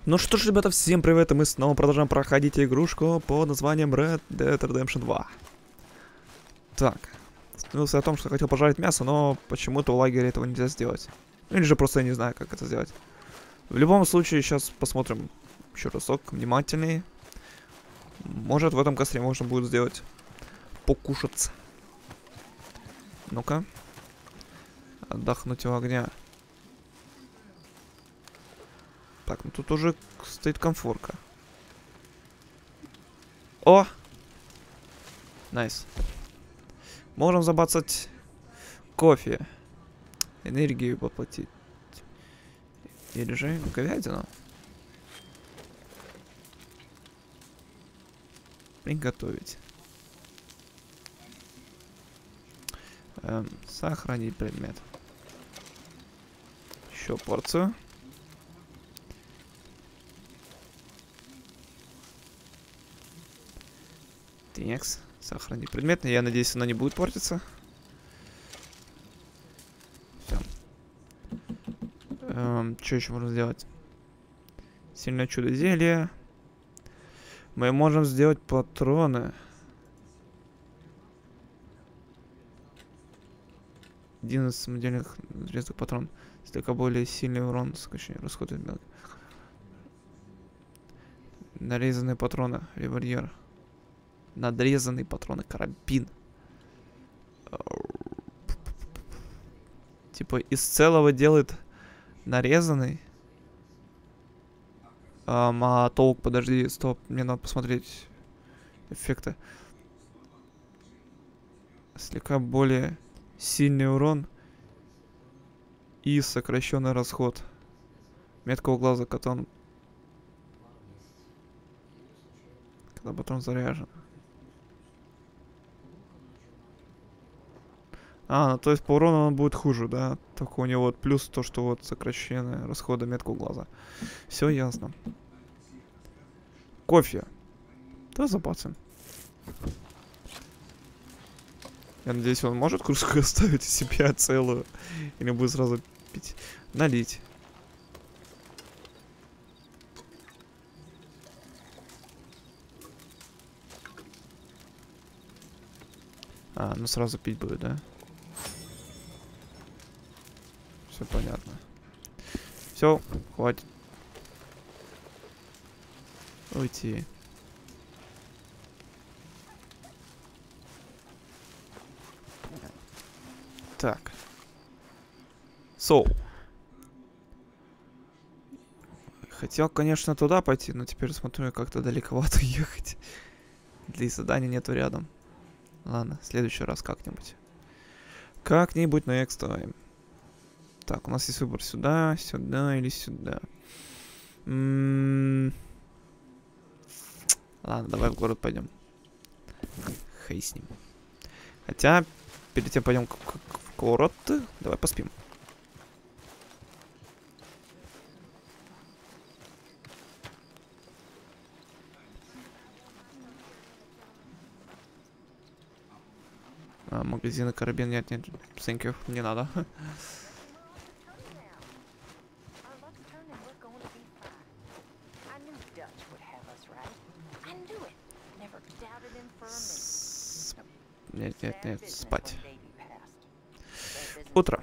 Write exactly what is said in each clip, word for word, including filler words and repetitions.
Ну что ж, ребята, всем привет, и мы снова продолжаем проходить игрушку под названием Red Dead Redemption два. Так, остановился о том, что хотел пожарить мясо, но почему-то в лагере этого нельзя сделать. Или же просто я не знаю, как это сделать. В любом случае, сейчас посмотрим еще разок внимательнее. Может, в этом костре можно будет сделать покушаться. Ну-ка. Отдохнуть у огня. Так, ну тут уже стоит конфорка. О! Найс. Можем забацать кофе. Энергию поплатить. Или же говядину. Приготовить. Эм, сохранить предмет. Еще порцию. Текс. Сохранить предмет. Я надеюсь, она не будет портиться. Все. Эм, что еще можно сделать? Сильное чудо зелье. Мы можем сделать патроны. Один из самодельных резных патрон. Слегка более сильный урон, сокращение расхода мелко. Нарезанные патроны. Револьвер. Надрезанные патроны. Карабин. Типа из целого делает нарезанный. Um, а толк, подожди, стоп. Мне надо посмотреть эффекты. Слегка более сильный урон. И сокращенный расход. Метка у глаза катан. Когда патрон заряжен. А, ну то есть по урону он будет хуже, да? Только у него вот плюс то, что вот сокращенное расхода метка у глаза. Все ясно. Кофе. Да, забацаем. Я надеюсь, он может кружку оставить себе целую. Или будет сразу пить. Налить. А, ну сразу пить будет, да? Все понятно. Все, хватит. Уйти. Так. Соу. Хотел, конечно, туда пойти, но теперь смотрю, как-то далековато ехать. Для задания нету рядом. Ладно, в следующий раз как-нибудь. Как-нибудь next time. Так, у нас есть выбор сюда, сюда или сюда. М-м-м. Ладно, давай в город пойдем. Хей с ним. Хотя, перед тем пойдем в город. Давай поспим. А, магазины, карабин, нет, нет, thank you, не надо. С... Нет, нет, нет, спать. Утро.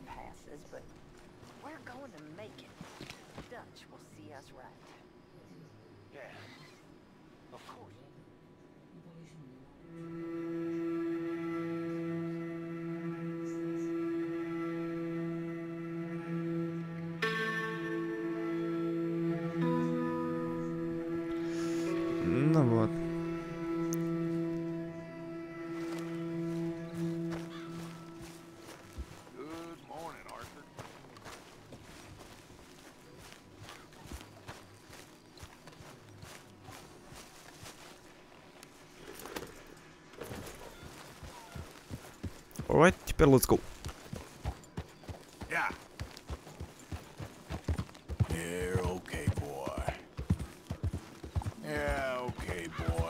Ну вот. Alright, теперь let's go. Yeah. Yeah, okay, boy. Yeah, okay, boy.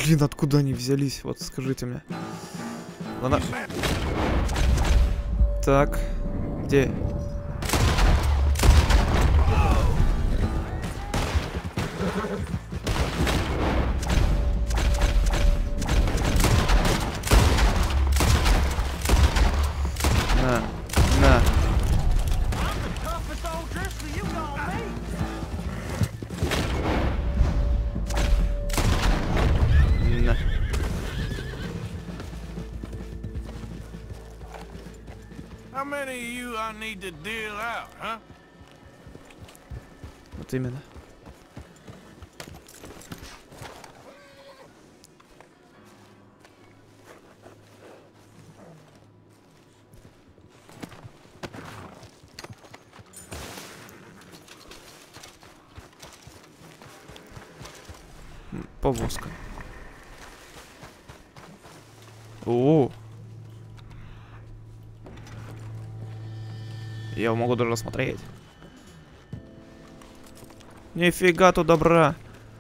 Блин, откуда они взялись? Вот скажите мне. Ладно. Так. Где? На. На. На. How many of you I need to deal out, huh? Вот именно. М, Повозка. О, я его могу даже рассмотреть. Нифига тут добра.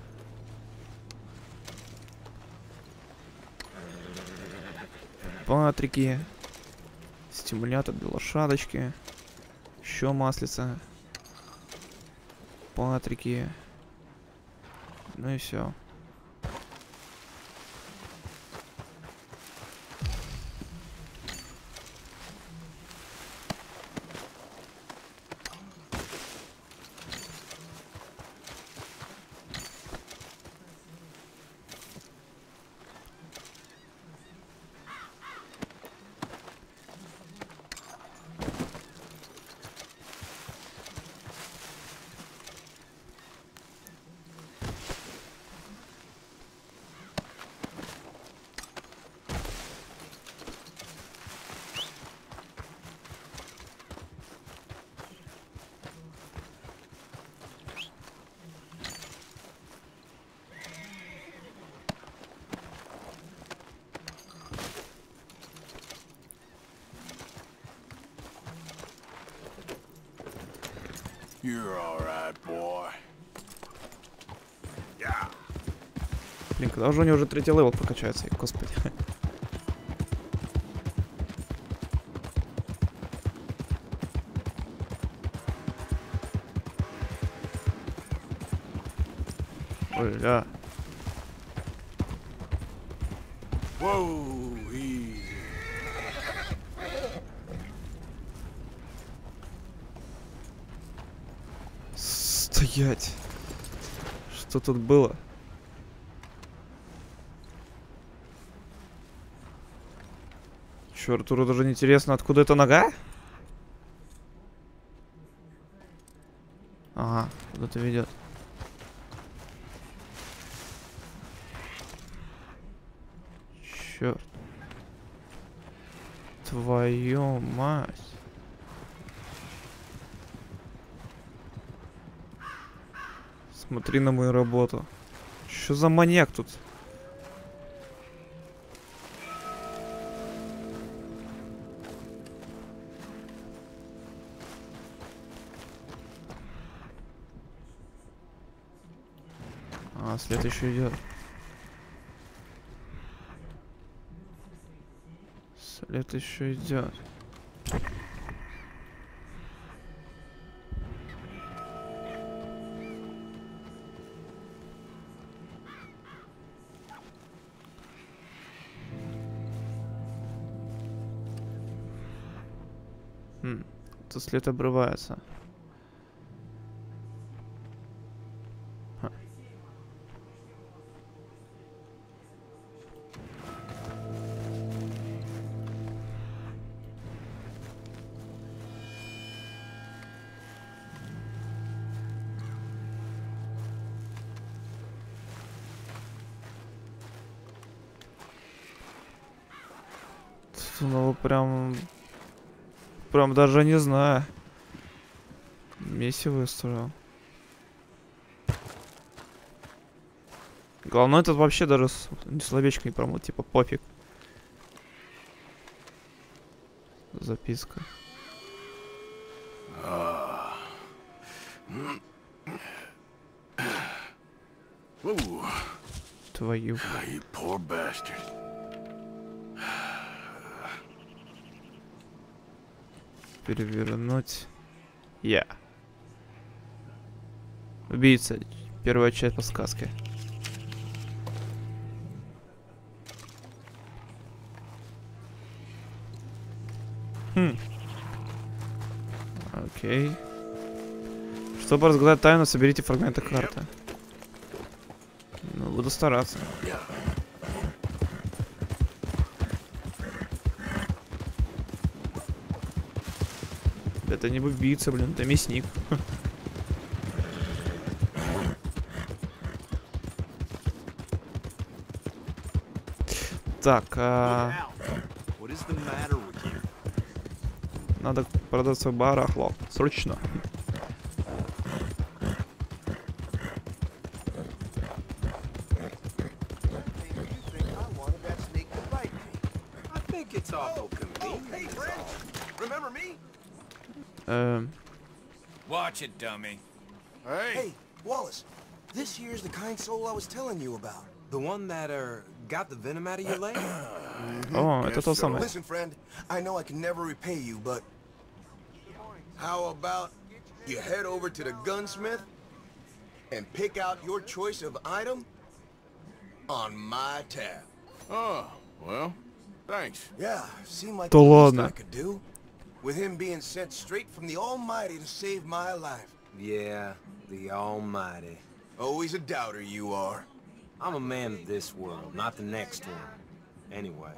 Патрики. Стимулятор для лошадочки. Еще маслица. Патрики. Ну и все. You're all right, boy. Yeah. Блин, когда же у него уже третий левел прокачается, господи. Ой, ля. Whoa, easy. Стоять. Что тут было? Чё, Артуру даже не интересно, откуда эта нога? Ага, куда-то ведет. Черт. Твою мать. Смотри на мою работу. Что за маньяк тут? А, след еще идет. След еще идет. Хм, тут след обрывается. Ха. Тут, ну, прям... Прям даже не знаю. Месси выстроил. Главное, этот вообще даже с... словечко не промыл, типа пофиг. Записка. Твою. Ah, you poor bastard. Перевернуть. Я. Yeah. Убийца. Первая часть подсказки. Хм. Окей. Чтобы разгадать тайну, соберите фрагменты карты. Ну, буду стараться. Это не убийца, блин, это мясник. Так, а... надо продать свой барахло. Срочно. Эм... Watch it, dummy. Hey. Hey, Wallace. This here's the kind soul I was telling you about. The one that, er, got the venom out of your leg? О, это тот самый. Listen, friend, I know I can never repay you, but how about you head over to the gunsmith and pick out your choice of item on my tab? Oh, well, thanks. Yeah, seemed like Да the least ладно. I could do. With him being sent straight from the Almighty to save my life. Yeah, the Almighty. Always a doubter you are. I'm a man of this world, not the next one. Anyway.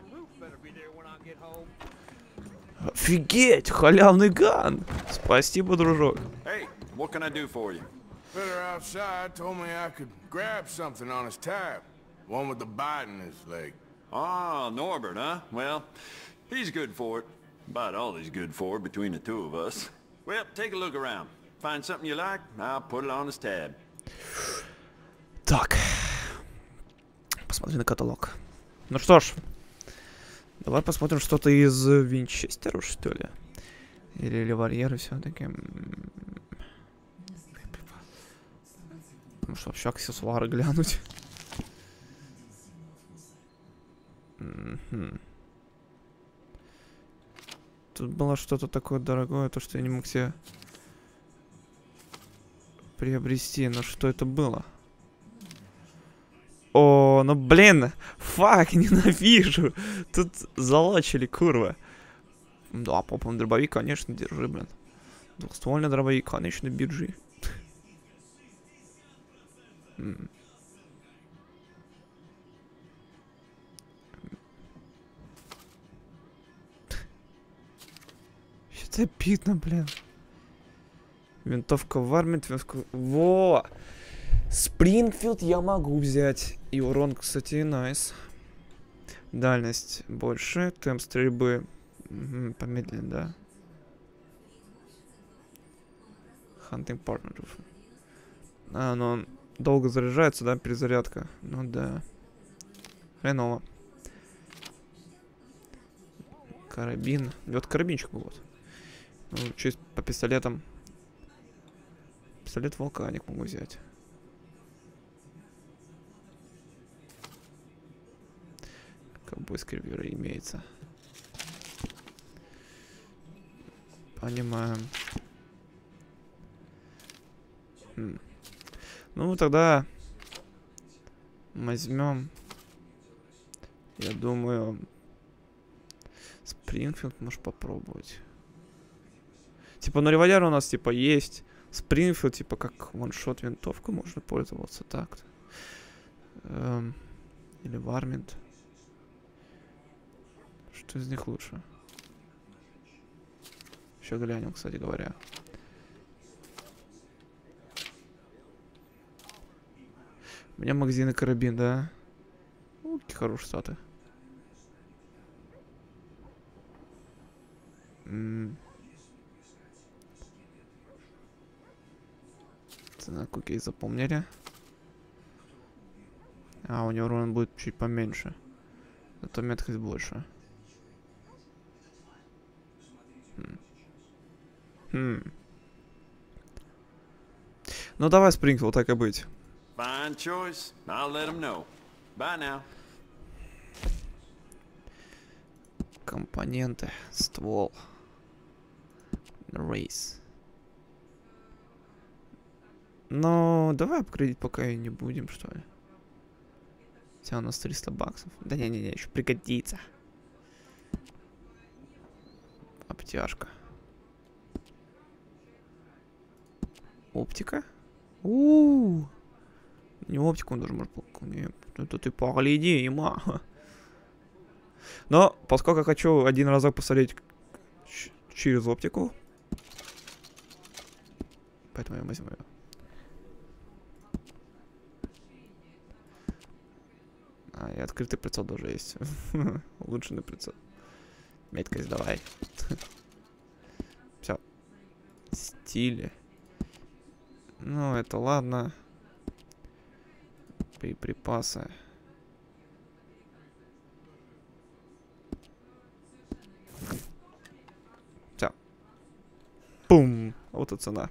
Офигеть, халявный ган. Спасибо, дружок. Hey, what can I do for you? Better outside told me I could grab something on his tab. One with the bite in his leg. Ah, Norbert, huh? Well, he's good for it. About all he's good for between the two of us. Well, take a look around. Find something you like, I'll put it on his tab. Так. Посмотри на каталог. Ну что ж. Давай посмотрим что-то из Винчестера, что ли. Или револьверы все-таки. Может вообще аксессуары глянуть. Mm-hmm. Тут было что-то такое дорогое, то что я не мог себе приобрести. Но что это было? О, ну блин, фак, ненавижу. Тут залачили, курва. Да, попом дробовик, конечно, держи, блин. Двухствольный дробовик, конечно, биржи. Что-то обидно, блин. Винтовка Варминт, винтовка... Во! Спрингфилд я могу взять. И урон, кстати, найс. Дальность больше. Темп стрельбы угу, помедленнее, да. Hunting Partner. А, но он долго заряжается, да, перезарядка. Ну да. Хреново. Карабин. Вот карабинчик вот. Ну, чуть по пистолетам. Пистолет вулканик могу взять. Ковбойская ревера имеется. Понимаем. Хм. Ну тогда возьмем. Я думаю, Спрингфилд можешь попробовать. Типа на револьвере у нас типа есть. Спрингфилд типа как ваншот винтовка можно пользоваться так-то. Эм, или Варминт. Что из них лучше? Еще глянем, кстати говоря. У меня магазин и карабин, да? Ну, какие хорошие статы. М-м. Так, окей, запомнили. А, у него урон будет чуть поменьше. Зато меткость больше. Хм. Хм. Ну давай, Спрингфилд, так и быть. Fine. fine choice. I'll let him know. Bye now. Компоненты, ствол, рейс. Но давай апгрейдить пока и не будем, что ли. Хотя у нас триста баксов. Да не-не-не, еще пригодится. Обтяжка. Оптика? У-у-у. Не оптику, он даже может... Нет, это ты погляди, има. Но, поскольку я хочу один разок посмотреть через оптику, поэтому я возьму ее. А, и открытый прицел тоже есть. Улучшенный прицел. Меткость давай. Все. Стили. Ну, это ладно. Боеприпасы. Все. Пум. Вот и цена.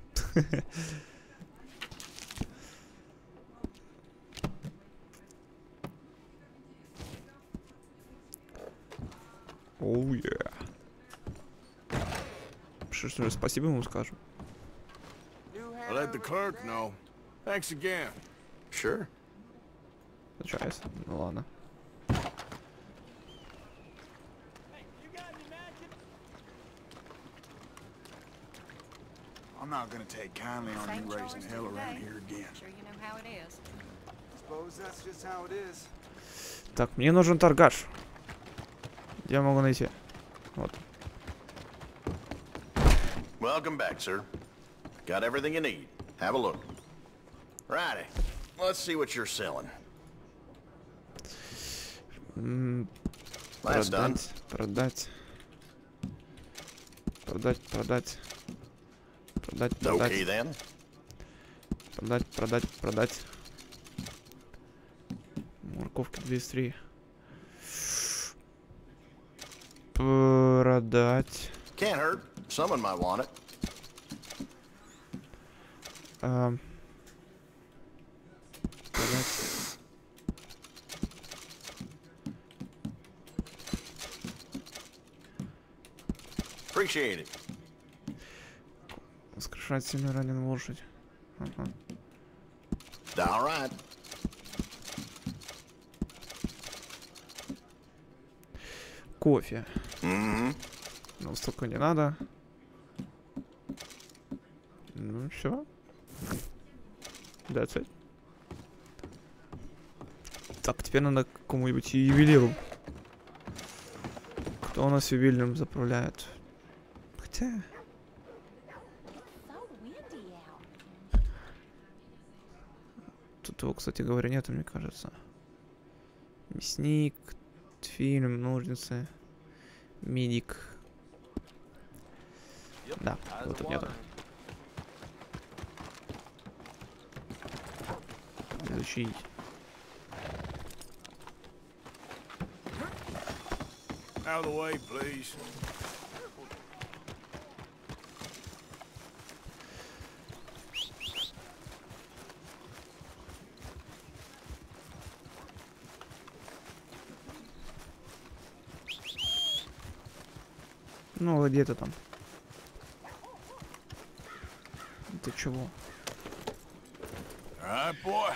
Оу, oh, yeah. Что ж, спасибо ему скажем. I'll let the clerk know. Thanks again. Sure. Случайно. Ну ладно. I'm not gonna take kindly on you raising hell around here again. Sure you know how it is. Suppose that's just how it is. Так, мне нужен торгаш. Где я могу найти? Вот. Welcome back, sir. Got everything you need. Have a look. Righty. Let's see what you're selling. М, That's done. Продать, продать, продать, продать, продать, продать, Okay then. продать, продать, продать. Морковки двести три. Продать. Can't hurt. Someone might want it. Эм. Продать. Appreciate it. Воскрешать сильно раненую лошадь. Ага. All right. Кофе. Mm-hmm. Ну, столько не надо. Ну, все. That's it. Так, теперь надо к какому-нибудь ювелиру. Кто у нас ювелиром заправляет? Хотя... So windy out. Тут его, кстати говоря, нету, мне кажется. Мясник, фильм, ножницы, медик. Да, вот тут нету. Изучить. Out of the way, please. Ну, где-то там. Ты чего? All right, boy.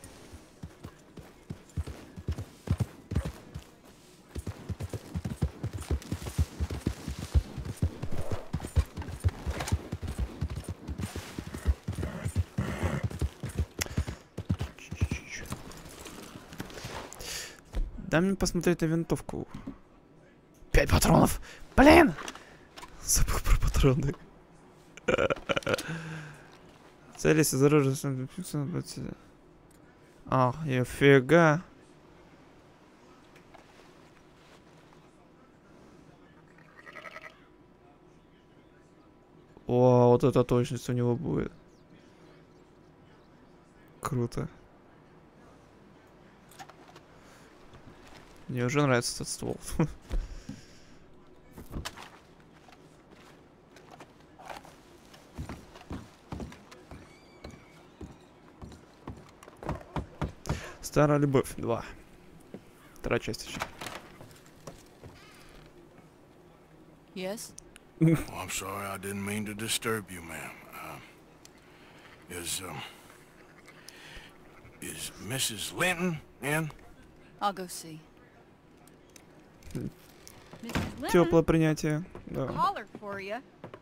Дай мне посмотреть на винтовку. Пять патронов! Блин! Забыл про патроны. Целись из оружия. Ах, и фига. О, вот это точность у него будет. Круто. Мне уже нравится этот ствол. Старая любовь два. Вторая часть еще. Yes? Oh, I'm sorry, I didn't mean to disturb you, ma'am. Uh, is, um... Is Missus Linton in? I'll go see. Missus Lemon Теплое принятие. Да. hollered for you.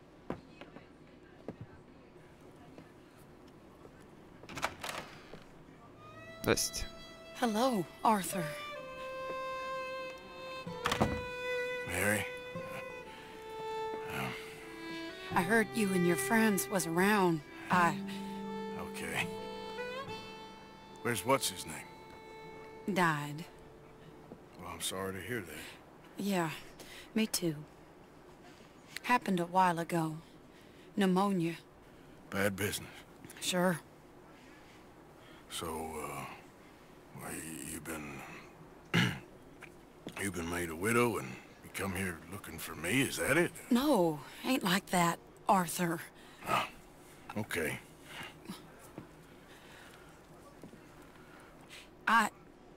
Здрасте. Hello, Arthur. Mary? I heard you and your friends was around. I Okay. Where's what's-his name? died. Well, I'm sorry to hear that. Yeah, me too. Happened a while ago. Pneumonia. Bad business. Sure. So, uh... Well, you- you've been... you've been made a widow and you come here looking for me, is that it? No, ain't like that, Arthur. Okay. I...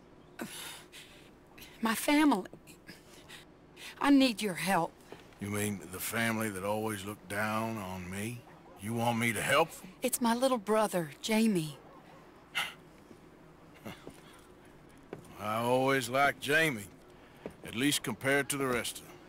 My family... I need your help. You mean the family that always looked down on me? You want me to help them? It's my little brother, Jamie. I always liked Jamie. At least compared to the rest of them.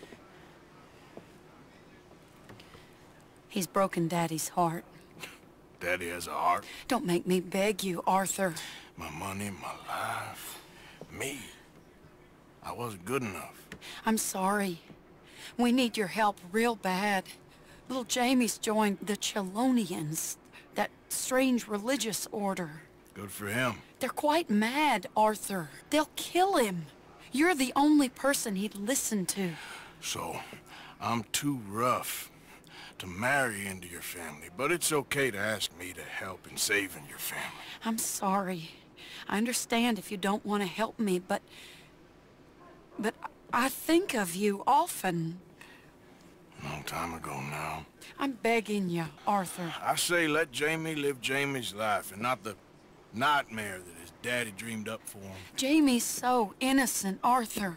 He's broken Daddy's heart. Daddy has a heart. Don't make me beg you, Arthur. My money, my life. Me. I wasn't good enough. I'm sorry. We need your help real bad. Little Jamie's joined the Chelonians, that strange religious order. Good for him. They're quite mad, Arthur. They'll kill him. You're the only person he'd listen to. So, I'm too rough to marry into your family, but it's okay to ask me to help in saving your family. I'm sorry. I understand if you don't want to help me, but... But I think of you often. Long time ago now. I'm begging you, Arthur. I say let Jamie live Jamie's life and not the nightmare that his daddy dreamed up for him. Jamie's so innocent, Arthur.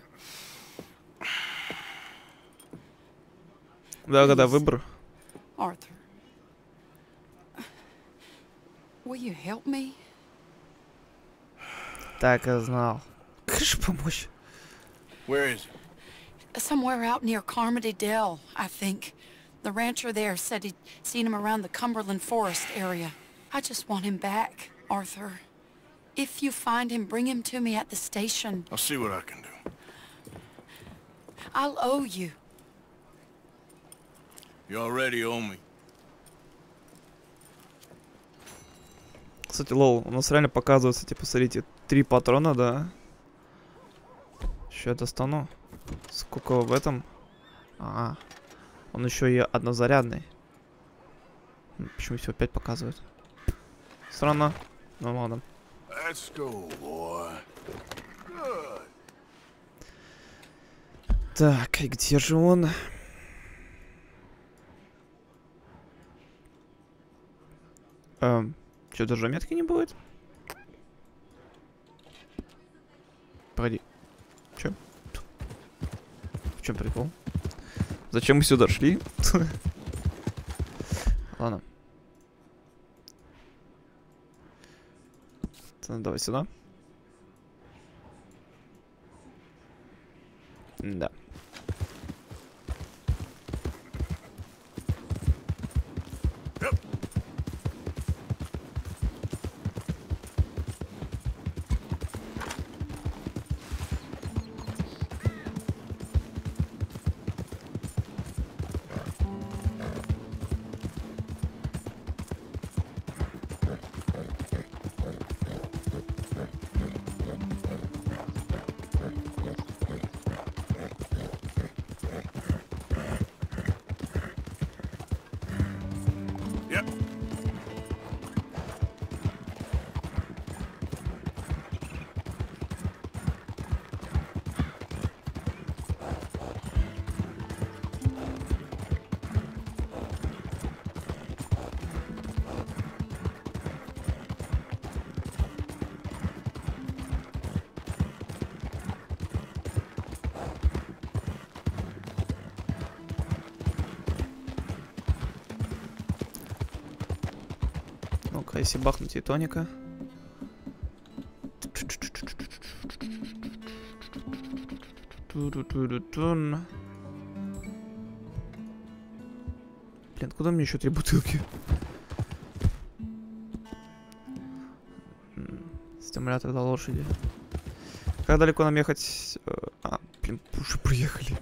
Да, когда выбор. Arthur. Will you help me? Так и знал. Конечно, помочь. Where is it? Somewhere out near Carmody Dell, I think. The rancher there said he'd seen him around the Cumberland Forest area. I just want him back, Arthur. If you find him, bring him to me at the station. I'll see what I can do. I'll owe you. You already owe me. Кстати, лол, у нас реально показывается, типа, смотрите, три патрона, да? Еще я достану. Сколько в этом? А, он еще и однозарядный. Почему всего пять показывает? Странно. Ну ладно. Let's go, boy. Good. Так, и где же он? Эм, что, даже метки не будет? Погоди. Чё? В чем прикол? Зачем мы сюда шли? Ладно. Так, давай сюда. Да. А если бахнуть и тоника? Блин, куда мне еще три бутылки? Стимулятор до лошади. Как далеко нам ехать? А, блин, уже приехали.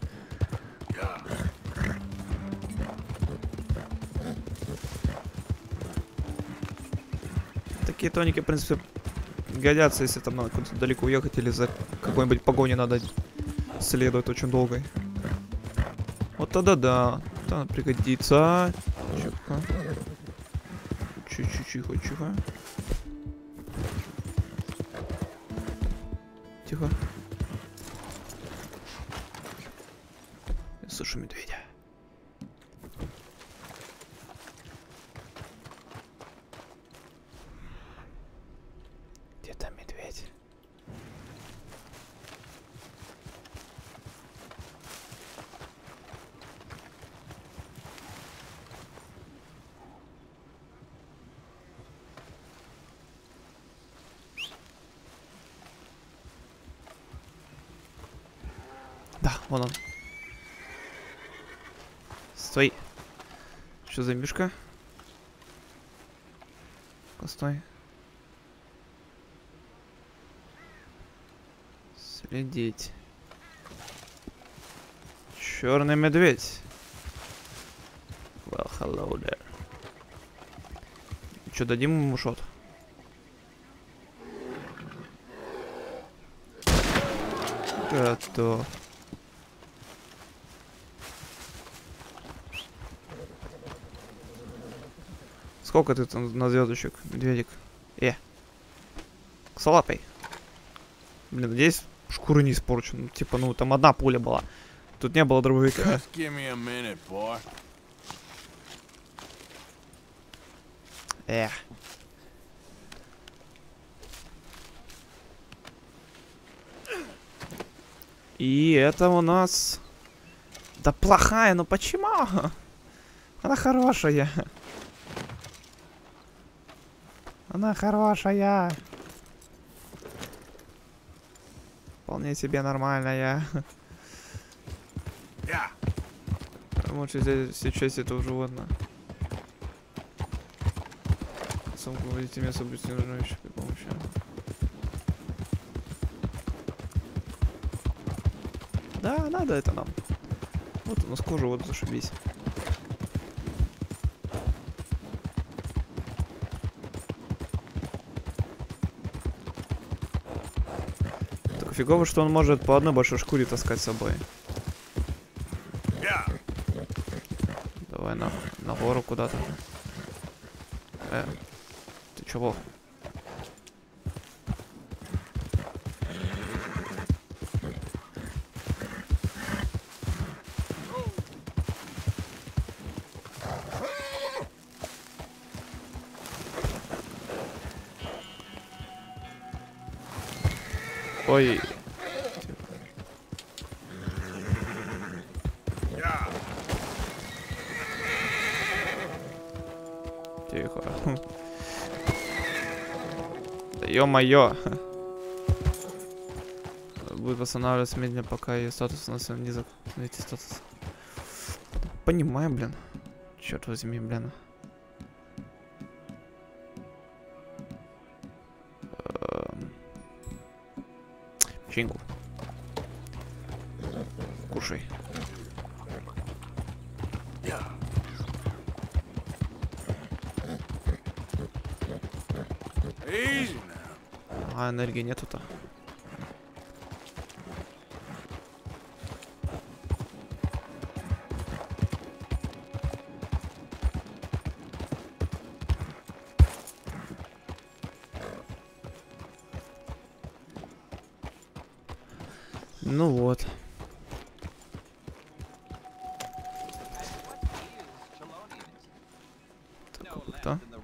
Такие тоники, в принципе, годятся, если там надо куда-то далеко уехать или за какой-нибудь погони надо следовать очень долго. Вот тогда да, тогда пригодится. Тихо. Чуть-чуть, тихо, тихо. Тихо. Я слышу медведя. Где там медведь? Да, вон он. Стой. Что за мишка? Стой. Следить. Черный медведь. Well, hello there. Че, дадим ему шот? Готов. Сколько ты там на звездочек, медведик? Э. Косолапый. Блин, надеюсь, шкура не испорчена. Типа, ну там одна пуля была. Тут не было дробовика. Эх. И это у нас... Да плохая, ну почему? Она хорошая. Она хорошая. Вполне себе нормальная. Лучше здесь сейчас этого животного. Самку водите мясо быть не нужно еще при помощи. Да, надо это нам. Вот у нас кожа, вот зашибись. Так фигово, что он может по одной большой шкуре таскать с собой. Давай на, на гору куда-то. Э, ты чего? Ой. Тихо. Да ё-моё. Будет восстанавливаться медленно, пока ее статус у нас не закрыть статус. Понимаю, блин. Черт возьми, блин. Печеньку. Кушай. А энергии нету-то. Ну вот. Так, кто?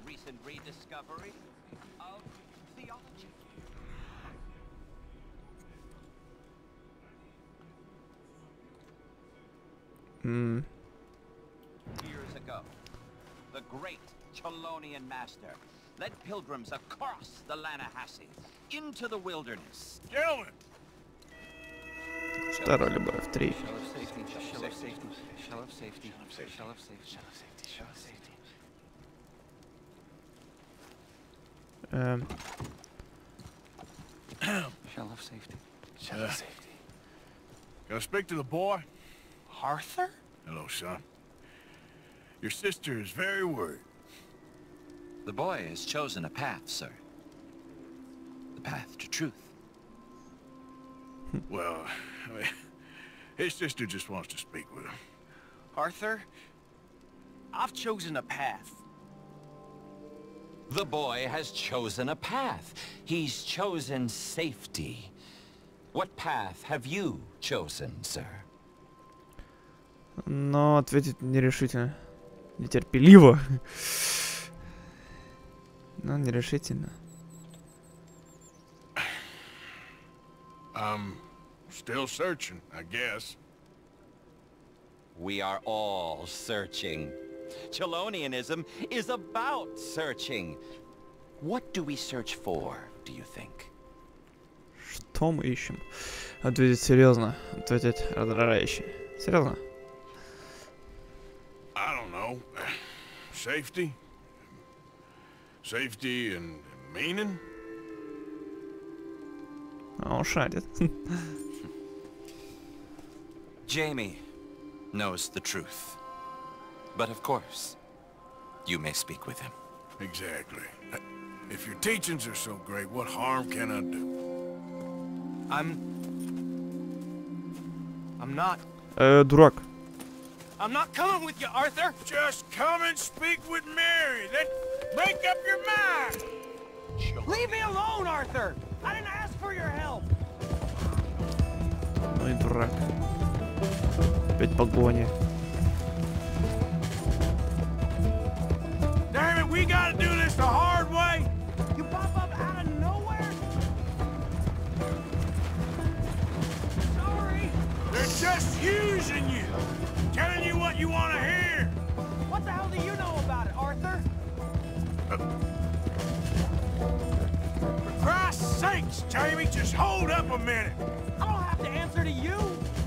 Mm. Years ago, the great Chelonian master led pilgrims across the Lannahechee into the wilderness. Gentlemen! Второй любовь, три. Эм. Shell of safety. Shell of safety. Can I speak to the boy? Arthur? Hello, son. Your sister is very worried. The boy has chosen a path, sir. The path to truth. Well, I mean, his sister just wants to speak with him. Arthur, I've chosen a path. The boy has chosen a path. He's chosen safety. What path have you chosen, sir? Но ответить нерешительно. Нетерпеливо. Но нерешительно. I'm still searching, I guess. We are all searching. Chelonianism is about searching. What do we search for, do you think? Что мы ищем? Ответить серьезно. Ответить раздражающе. Серьезно? I don't know. Safety? Safety and meaning? Он шарит. Jamie knows the truth. But of course, you may speak with him. Exactly. If your teachings are so great, what harm can I do? I'm... I'm not... Э, дурак. I'm not coming with you, Arthur! Just come and speak with Mary, then make up your mind! Leave me alone, Arthur! I didn't ask for your help! Ну и дурак. Опять погоня. Damn it, we gotta do this the hard way! You pop up out of nowhere? Sorry! They're just using you! Telling you what you want to hear! What the hell do you know about it, Arthur? Uh, for Christ's sakes, Jamie, just hold up a minute! I don't have to answer to you!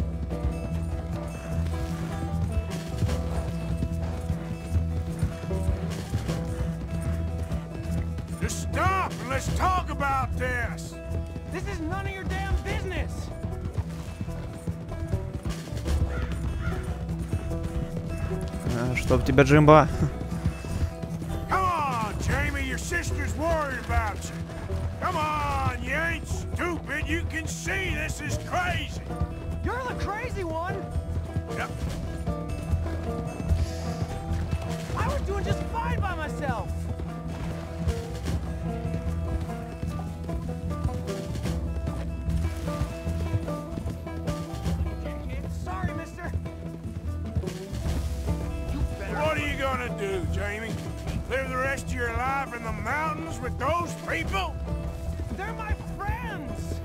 Just stop and let's talk about this! This is none of your damn business! А, чтоб тебя, Джимба. Come on, Jamie, your sister's worried about you. Come on, you ain't stupid. You can see this is crazy. You're the crazy one! Yep. I was doing just fine by myself! Sorry, mister. What are you gonna do, Jamie? Live the rest of your life in the mountains with those people? They're my friends!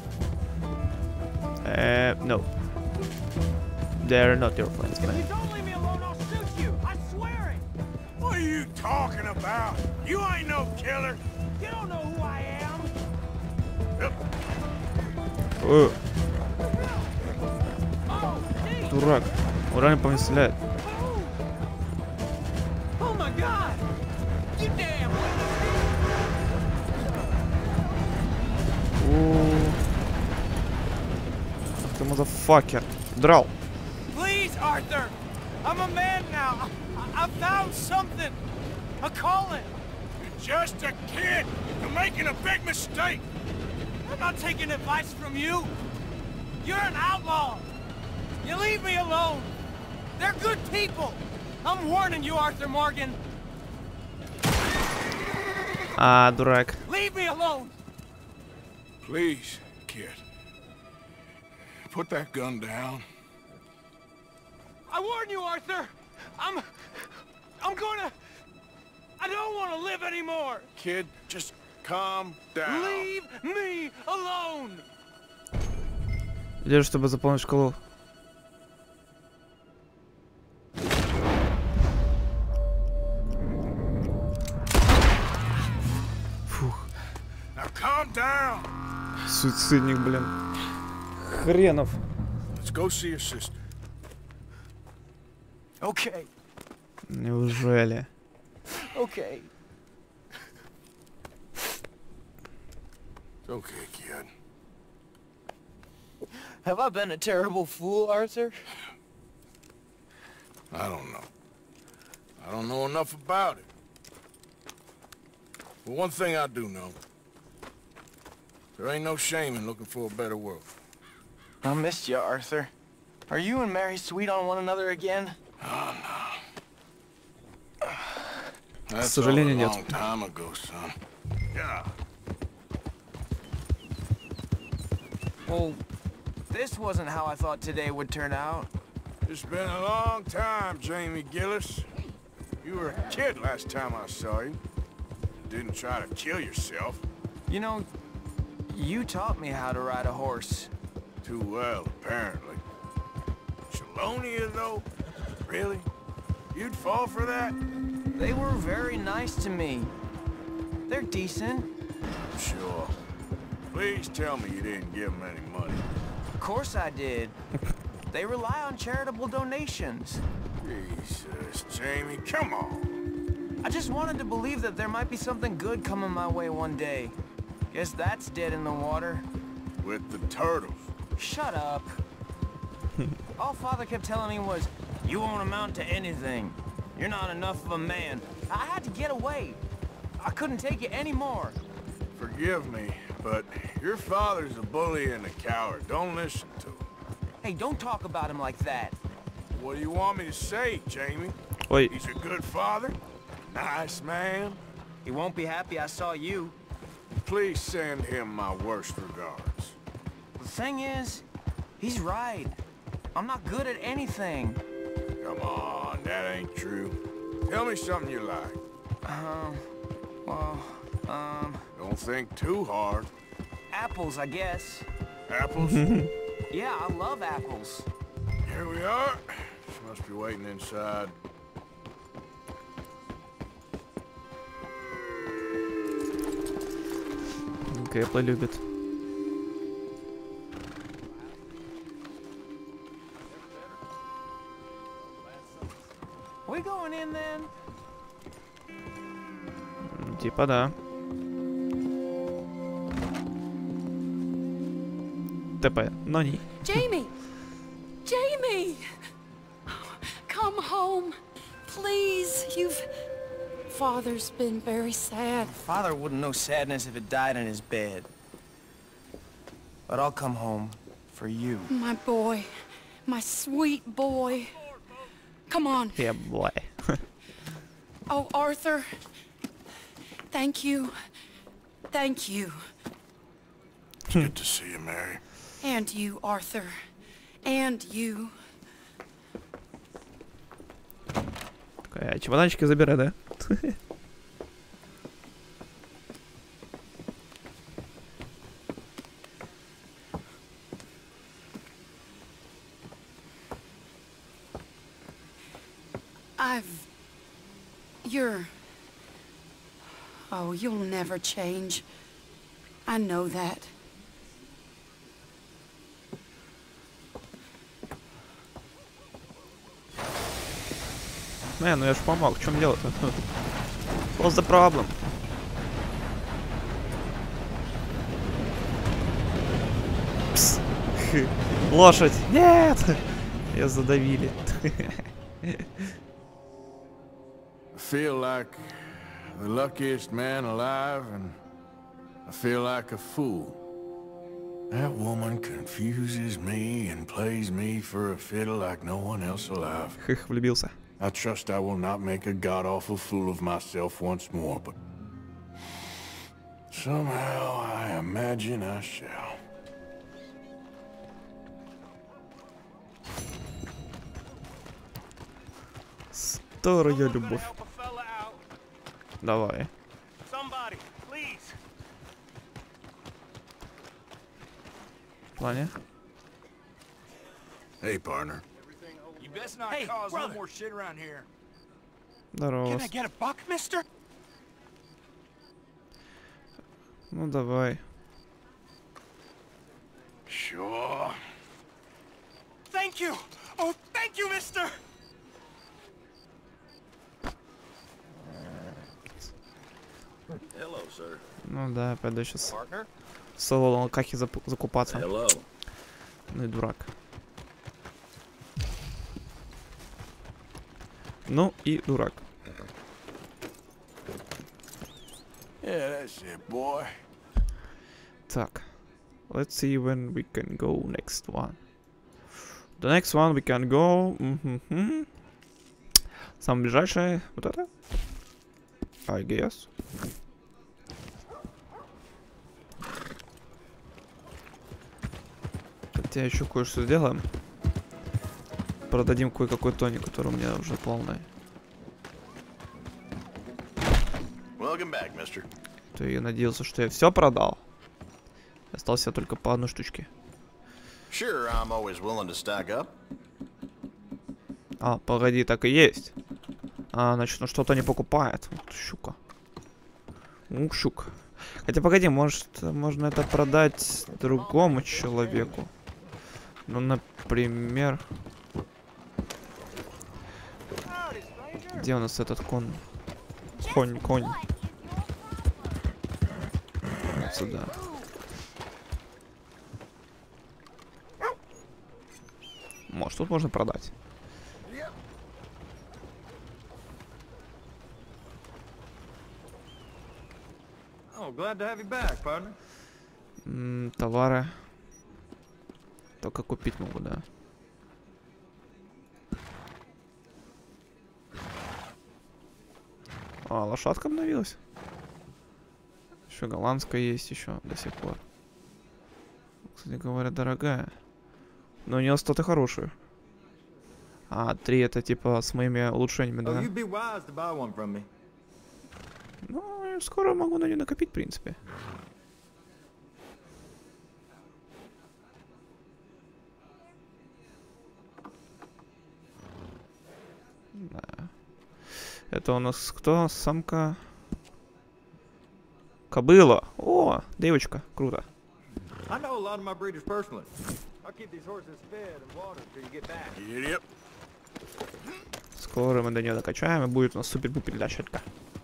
Uh, no. They're not your friends, If you man. don't leave me alone, I'll shoot you! I swear it! What are you talking about? You ain't no killer. You don't know who I am! Yep. О, Oh, geez. дурак. Уран по мне стреляет. Oh. Oh my god! You damn! О, ты мазафакер. Драл. Please, Arthur! I'm a man now. I, I found something. A calling. You're just a kid. You're making a big mistake. I'm not taking advice from you. You're an outlaw. You leave me alone. They're good people. I'm warning you, Arthur Morgan. А, дурак. Leave me alone. Please, kid. Put that gun down. I warn you, Arthur. I'm... I'm gonna... I don't want to live anymore. Kid, just calm down. Leave me alone. Где же, чтобы заполнить шкалу? Суицидник, блин. Хренов. Let's go see your sister. Okay, Неужели? okay. It's okay, kid. Have I been a terrible fool, Arthur? I don't know. I don't know enough about it. But one thing I do know. There ain't no shame in looking for a better world. I missed you, Arthur. Are you and Mary sweet on one another again? Oh, no. That's К сожалению, all a нет. long time ago, son. Yeah. Well, this wasn't how I thought today would turn out. It's been a long time, Jamie Gillis. You were a kid last time I saw you. Didn't try to kill yourself. You know, you taught me how to ride a horse. Too well, apparently. Chelonia, though? Really? You'd fall for that? They were very nice to me. They're decent. Sure. Please tell me you didn't give them any money. Of course I did. They rely on charitable donations. Jesus, Jamie, come on. I just wanted to believe that there might be something good coming my way one day. Guess that's dead in the water. With the turtles. Shut up. All Father kept telling me was, you won't amount to anything. You're not enough of a man. I had to get away. I couldn't take it anymore. Forgive me, but your father's a bully and a coward. Don't listen to him. Hey, don't talk about him like that. What do you want me to say, Jamie? Ой. He's a good father? Nice man? He won't be happy I saw you. Please send him my worst regards. The thing is, he's right. I'm not good at anything. Come on, that ain't true. Tell me something you like. Um, well, um... Don't think too hard. apples, I guess. Apples? Yeah, I love apples. Here we are. She must be waiting inside. Кэпла любит. We going in then? Типа да. ТП, но не. Jamie! Jamie! Come home. Please, you've... Father's been very sad. Father wouldn't know sadness if it died in his bed. But I'll come home for you. My boy. My sweet boy. Come on. Yeah, boy. Oh, Arthur. Thank you. Thank you. It's good to see you, Mary. And you, Arthur. And you. Такая, чемоданчики забирай, да? I've... You're... Oh, you'll never change. I know that. Не, ну я ж помог, в чем дело-то? What's the problem? Пс. Лошадь! Нет! Ее задавили. I feel like the luckiest man alive, and I feel like a fool. That woman confuses me and plays me for a fiddle like no one else alive. Хых, влюбился. I trust I will not make a god-awful fool of myself once more, but somehow I imagine I shall. Старая любовь. Давай. Somebody, please. В плане? Hey, partner. You best not Hey, cause brother. no more shit around here. Здорово. Can I get a buck, mister? Ну давай. Sure. Thank you! Oh, thank you, mister! Hello, sir. Ну да, пойду сейчас Partner? в салон алкахи зап- закупаться. Hello. Ну и дурак. Ну и дурак. Yeah, that's it, boy. Так. Let's see when we can go next one. The next one we can go... Mm-hmm. Самое ближайшее... Вот это? I guess. Хотя еще кое-что сделаем. Продадим кое-какой тоник, который у меня уже полный. Welcome back, mister. То я надеялся, что я все продал. Остался только по одной штучке. Sure, I'm always willing to stock up. А, погоди, так и есть. А, значит, ну что-то не покупает. Ух ты, щука. Ух, щука. Хотя, погоди, может, можно это продать другому человеку. Ну, например... Где у нас этот конь? Конь, конь. Вот сюда. Может, тут можно продать. Oh, glad to have you back, partner. М, товары. Только купить могу, да. А, лошадка обновилась. Еще голландская есть еще до сих пор. Кстати говоря, дорогая. Но у нее статы хорошие. А, три это типа с моими улучшениями, да? Oh, you'd be wise to buy one from me. Ну, я скоро могу на нее накопить, в принципе. Да. Это у нас кто? Самка. Кобыла. О, девочка. Круто. I know a lot of my breeders personally. I'll keep these horses fed and watered till you get back. Yep. Скоро мы до нее докачаем, и будет у нас супер-пупер лошадка.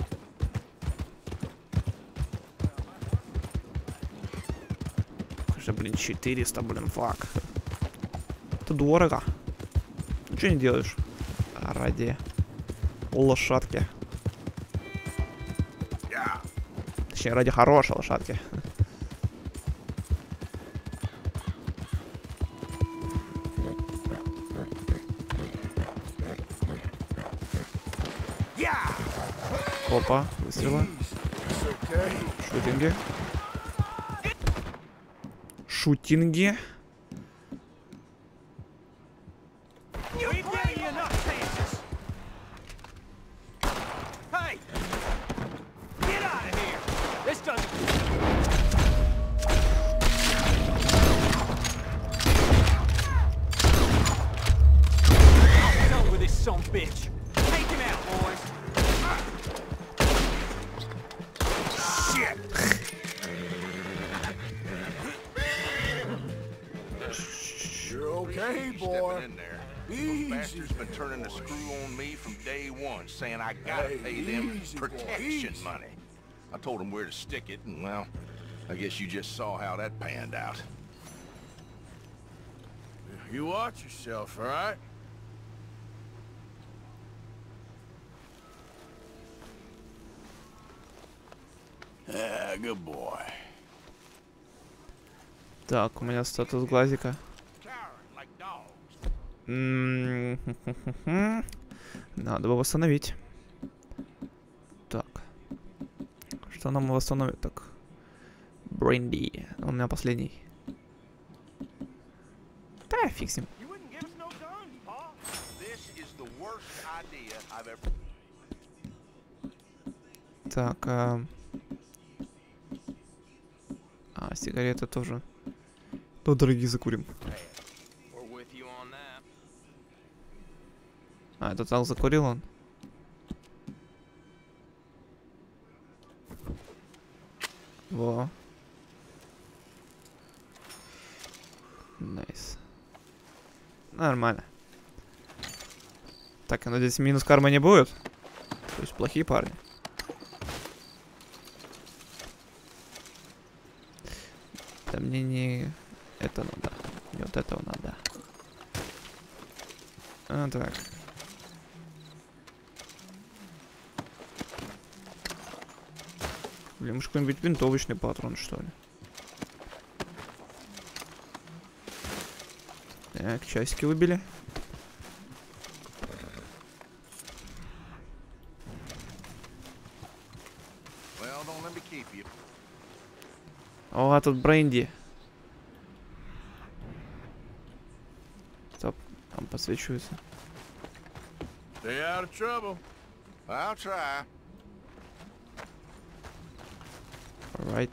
Уже, блин, четыреста, блин, фак. Это дорого. Ну, что не делаешь? Ради лошадки. Точнее, ради хорошей лошадки. Опа, выстрела. Шутинги. Шутинги. Turning the screw on me from day one, saying I gotta pay them protection money. I told them where to stick it, and well, I guess you just saw how that panned out. You watch yourself, all right? Yeah, good boy. Так, у меня статус глазика. Надо бы восстановить. Так. Что нам восстановить? Так. Бренди. Он у меня последний. Да, фиг с ним. Так, а... а, сигареты тоже. Ну, дорогие, закурим. А, этот зал закурил он? Во. Найс. Нормально. Так, я надеюсь, минус кармы не будет. То есть плохие парни. Да мне не это надо. Не вот этого надо. А, так. Блин, может какой-нибудь винтовочный патрон, что ли? Так, часики выбили. О, а тут бренди. Стоп, там подсвечивается. Stay out of trouble. I'll try. Alright.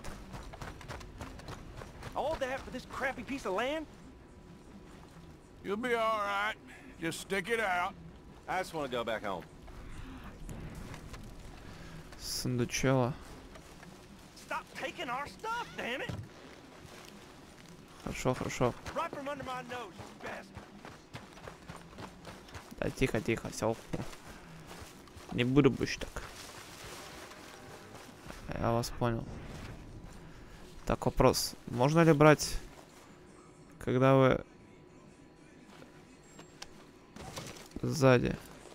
All that for this crappy piece of land? You'll be all right. Just stick it out. I just want to go back home. Сундучало. Stop taking our stuff, damn it! Хорошо, хорошо. Right from under my nose, you bastard. Да, тихо, тихо, все. Не буду больше так. Я вас понял. Так, вопрос. Можно ли брать, когда вы сзади?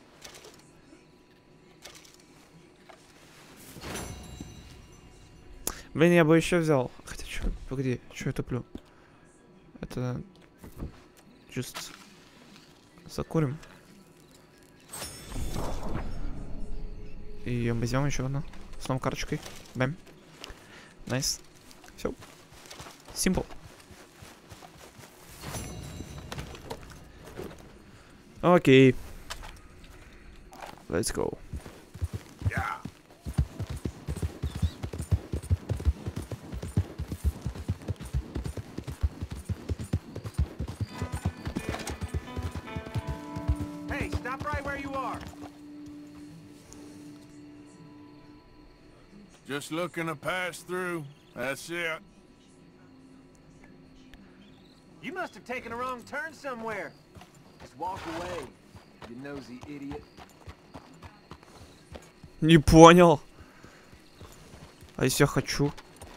Блин, я бы еще взял. Хотя, что, погоди, что я туплю? Это... Just... Закурим. И возьмем еще одну. С новой карточкой. Бэм. Найс. Все. Simple. Окей. Let's go. Yeah. Hey, stop right where you are. Just looking to pass through. That's it. You must have taken a wrong turn somewhere. Just walk away, you nosy idiot. Не понял. А если я хочу?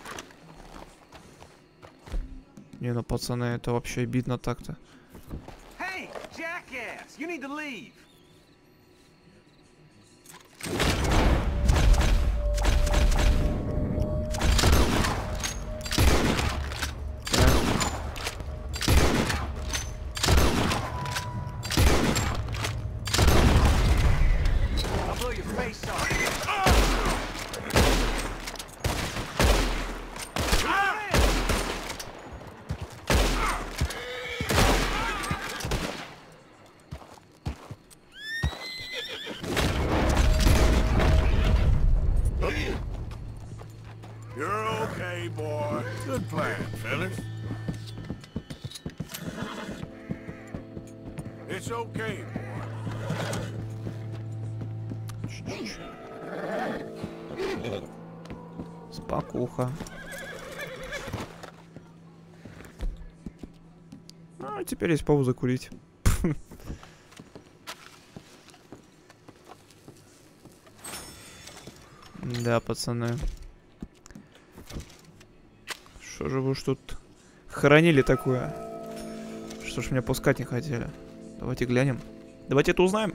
Не, ну пацаны, это вообще обидно так-то. Hey, jackass! You need to leave. I'll blow your face off. You're okay, boy. Good plan, fellas. It's okay, Спокуха. А, теперь есть повод закурить. Да, пацаны. Что же вы уж тут хранили такое? Что ж меня пускать не хотели? Давайте глянем. Давайте это узнаем.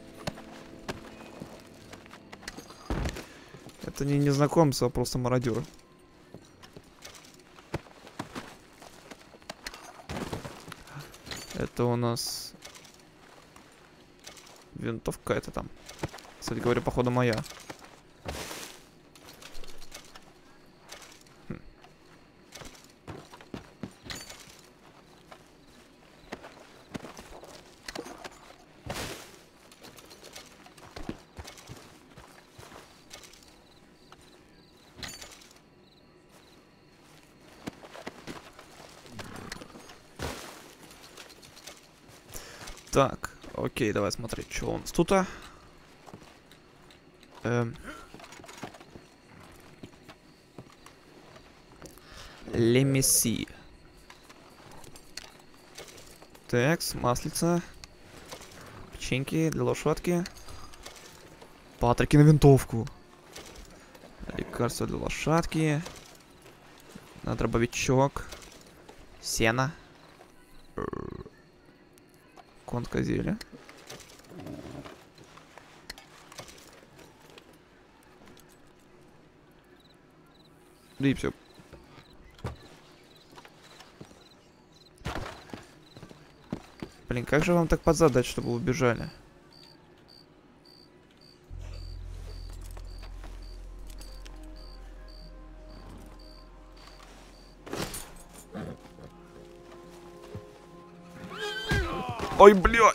Это не незнакомцы, а просто мародеры. Это у нас винтовка, это там. Кстати говоря, походу моя. Хм. Так, окей, давай смотреть, что у нас тут. -а. Эм. Let me see. Так, маслица. Печеньки для лошадки. Патрики на винтовку. Лекарство для лошадки. На дробовичок. Сено. Конка зелья. Да и все. Блин, как же вам так подзадать, чтобы убежали? Ой, бля!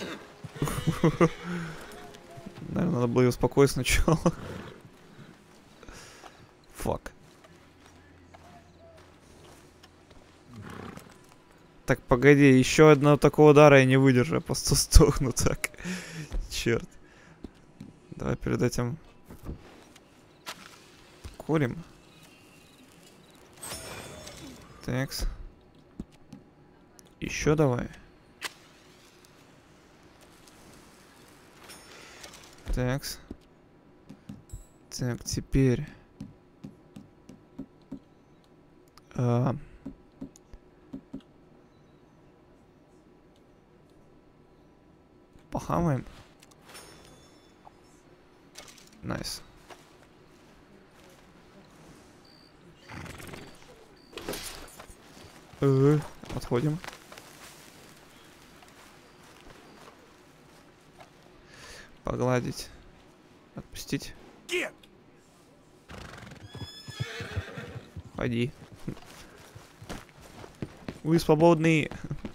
Наверное, надо было ее успокоить сначала. Фак. Так, погоди, еще одного такого удара я не выдержу, я просто стохну так. Черт. Давай перед этим курим. Такс. Еще давай. Такс. Так, теперь. А... Похаваем. Найс. Э, отходим. Погладить. Отпустить. Ходи. Вы свободны.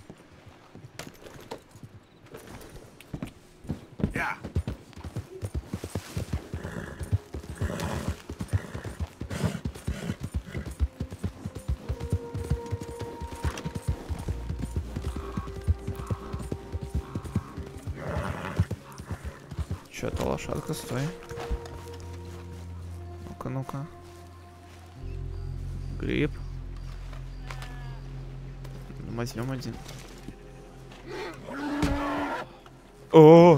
Что-то лошадка, стой. Ну-ка, ну-ка. Гриб. Возьмем один. О!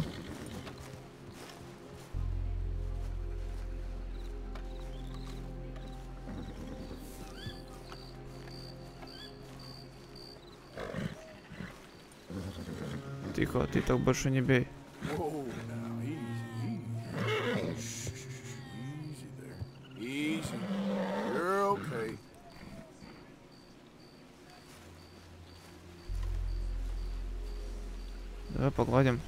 Тихо, ты так больше не бей. Давай погладим.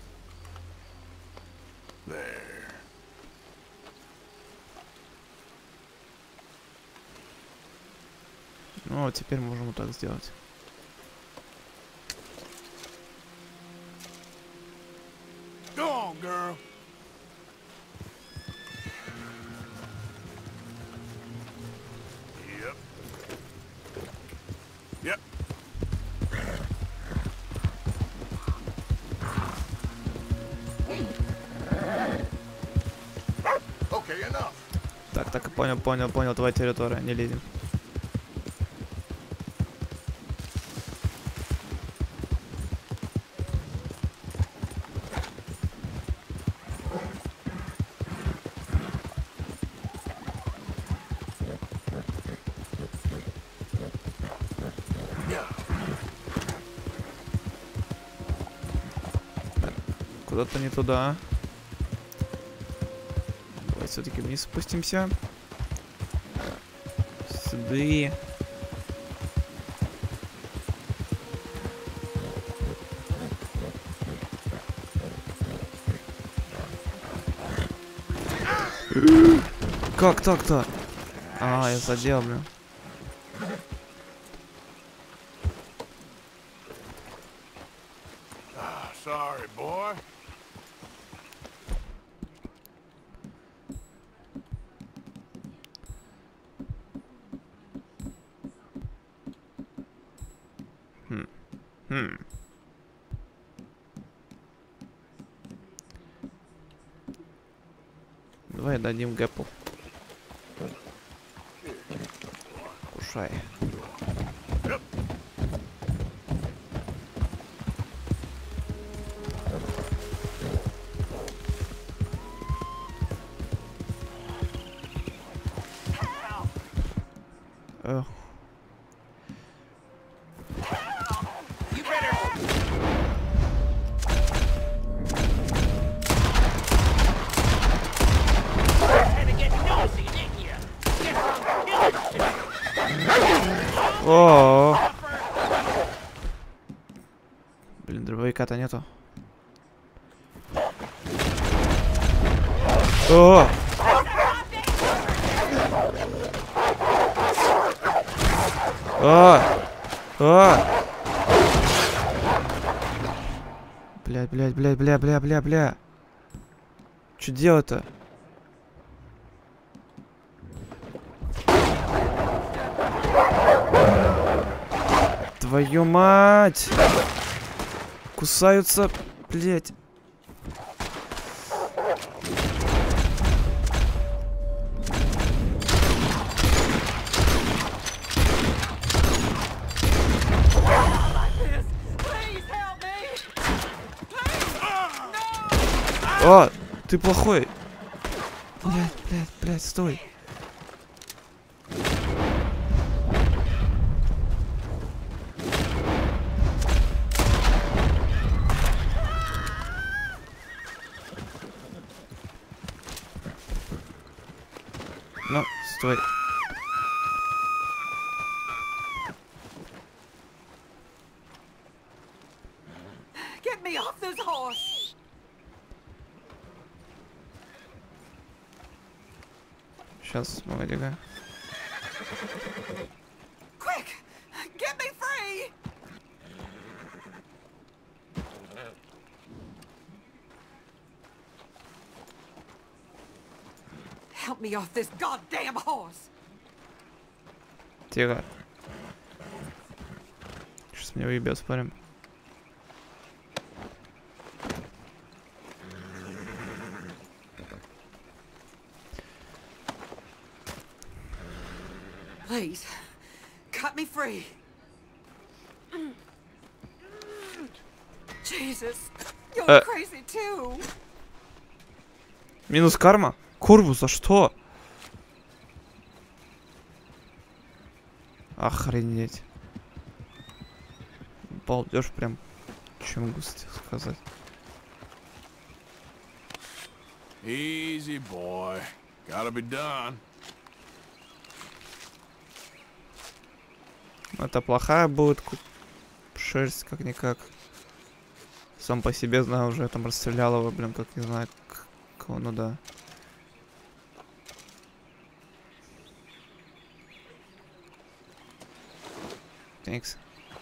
Ну, вот теперь можем вот так сделать. Go on, girl. Yep. Yep. Okay, enough. Так, так, понял, понял, понял, твоя территория, не лезем. Куда-то не туда. Давай все-таки вниз спустимся. Сюда. Как так-то? А, я задел, блин. Sorry, boy. Хм. Хм. Давай дадим гэпу. Кушай. Дробовика-то нету. О! А! А! Блядь, блядь, блядь, бля, бля, бля, бля. Что делать-то? Твою мать! Кусаются, блядь. О, ты плохой. Блядь, блядь, блядь, стой. Ну, стой. Get me off this horse! Сейчас, молодега. Quick! Get me free! Help me off this goddamn horse! Тихо. Сейчас меня уебет, спорим. Please, cut me free. Jesus, you're Э. crazy too. Минус карма? Курву, за что? Охренеть. Балдеж прям. Что могу сказать? Easy, boy. Gotta be done. Это плохая будет шерсть, как-никак. Сам по себе знаю, уже там расстрелял его, блин, как не знаю, кого, ну да. Thanks.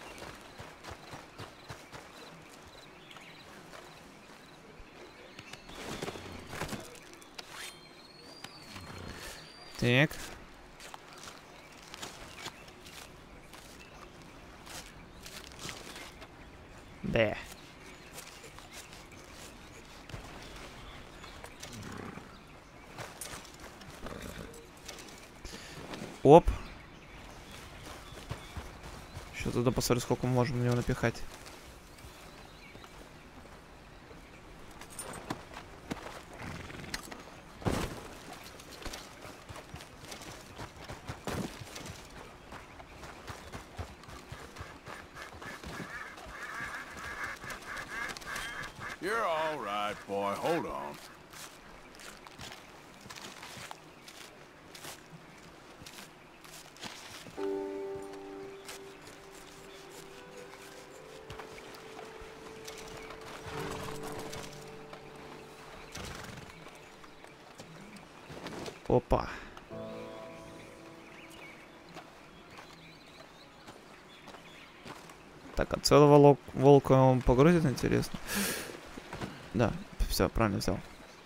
Так. Да. Оп. Сейчас туда посмотрю, сколько мы можем на него напихать. You're all right, boy. Hold on. Опа. Так, а целого лок волка он погрузит, интересно? Да, все, правильно взял.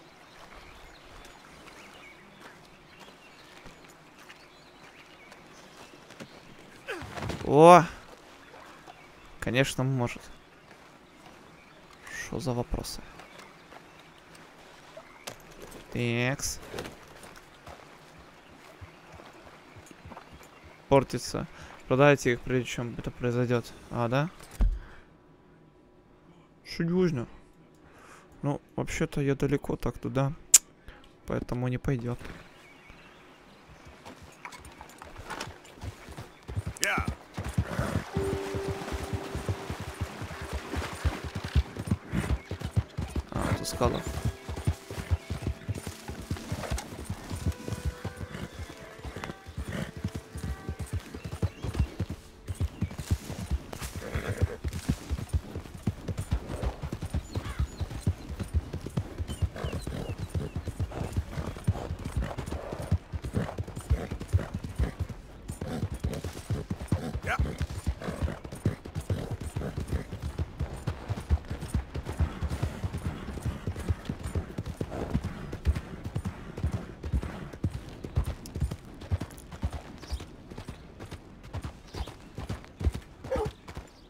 О! Конечно, может. Что за вопросы? Текс. Портится. Продайте их, прежде чем это произойдет. А, да? Серьезно? Ну, вообще-то я далеко так туда. Поэтому не пойдет. Yeah. А, тут скала.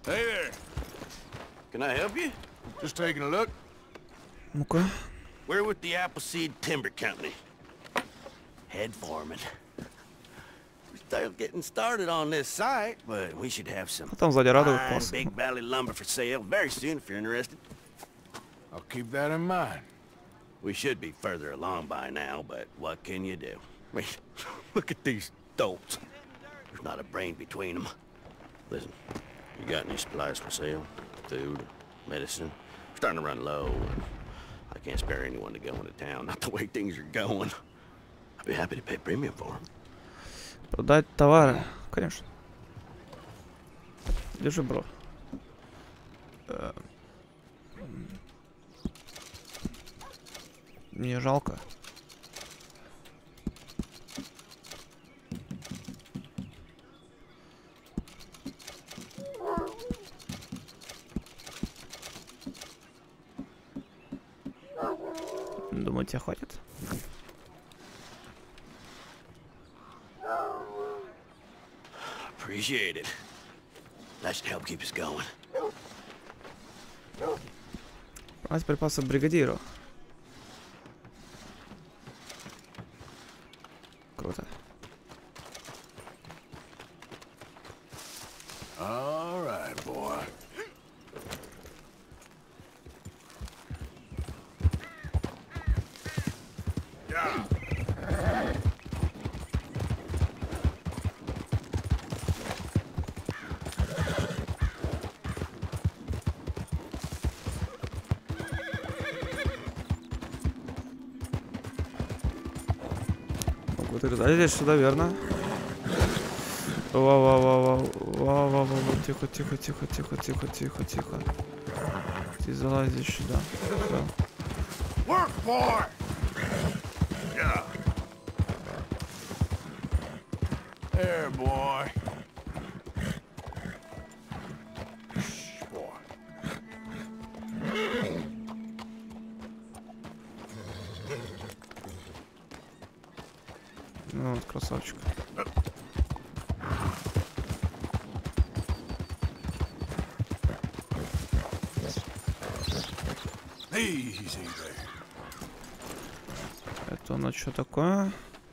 Hey there. Can I help you? Just taking a look. Ну-ка. We're with the Appleseed Timber Company. Head foreman. We're still getting started on this site, but we should have some Там сзади радуга fine класс. Big Valley lumber for sale very soon if you're interested. I'll keep that in mind. We should be further along by now, but what can you do? I mean, look at these dolts. There's not a brain between them. Listen, you got any supplies for sale? Food, medicine? We're starting to run low. I can't spare anyone to go into town, not the way things are going. I'd be happy to pay premium for them. Продать товары. Конечно. Держи, бро. Мне жалко. Думаю, тебе хватит. Appreciate it. That should help keep us going. Продать припасы бригадиру. Круто. All right, boy. Yeah. Вот и здесь сюда, верно? Вау, вау, вау, вау, вау, вау, вау, тихо, тихо, тихо, тихо, тихо, тихо, тихо. Ты залазишь сюда. Все. Work, boy! Yeah. There, boy. Shh, boy. Ну вот, красавчик. Easy there. Это у нас что такое?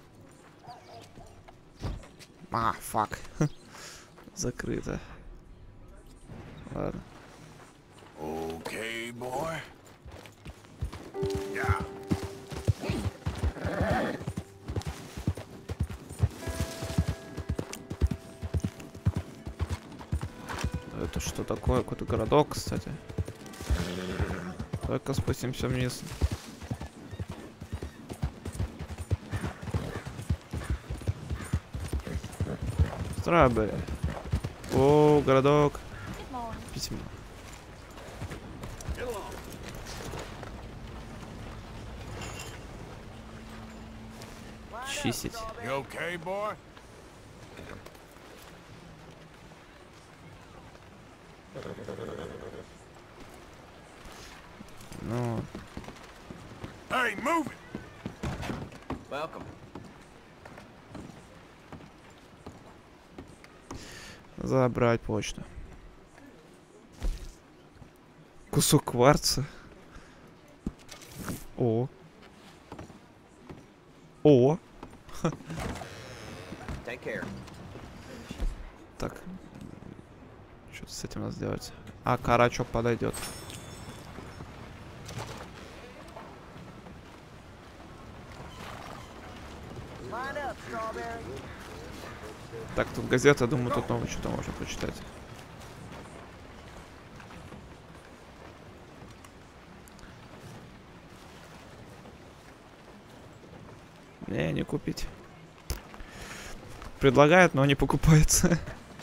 А, фак. Закрыто. Ладно. Okay, boy. Yeah. Это что такое? Какой-то городок, кстати. Давай-ка спустимся вниз. Страбе. О, городок. Письмо. Чистить. You okay, boy? Ну, Hey, move it! Welcome. забрать почту. Кусок кварца. О. О. Take care. Так. Что с этим надо сделать? А, карачок подойдет. Так, тут газета, думаю, тут новое что-то можно почитать. Не, не купить. Предлагают, но не покупается.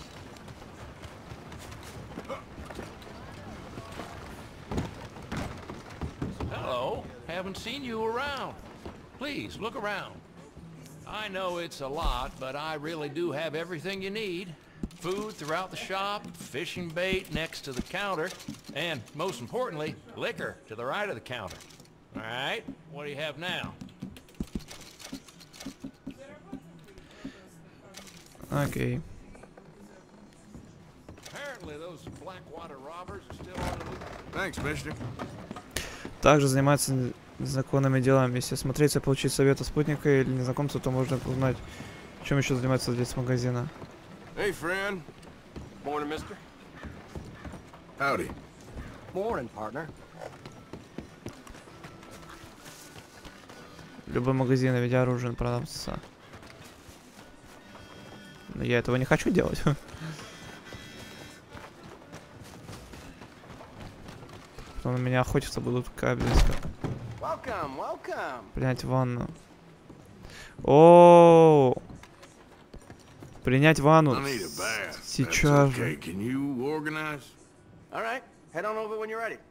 Hello, haven't seen you around. Please, look around. I know it's a lot, but I really do have everything you need. Food throughout the shop, fishing bait next to the counter, and most importantly, liquor to the right of the counter. All right, what do you have now? Окей. Apparently Luckily, those Blackwater robbers are still on the loose. Thanks, mister. Также занимается законными делами. Если смотреть и получить советы спутника или незнакомца, то можно узнать, чем еще занимается здесь магазина. Hey, friend. Morning, mister. Howdy. Morning, partner. Любой магазин, ведь оружие продавца. Но я этого не хочу делать. Потом на меня охотиться будут кабельска. Welcome, welcome. Принять ванну. О, принять ванну. I need a bath. Сейчас That's же. okay. Can you organize? All right, head on over when you're ready.